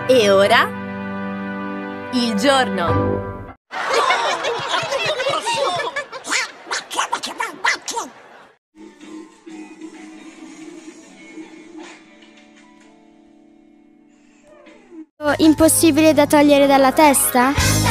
E ora? Il giorno. Impossibile da togliere dalla testa?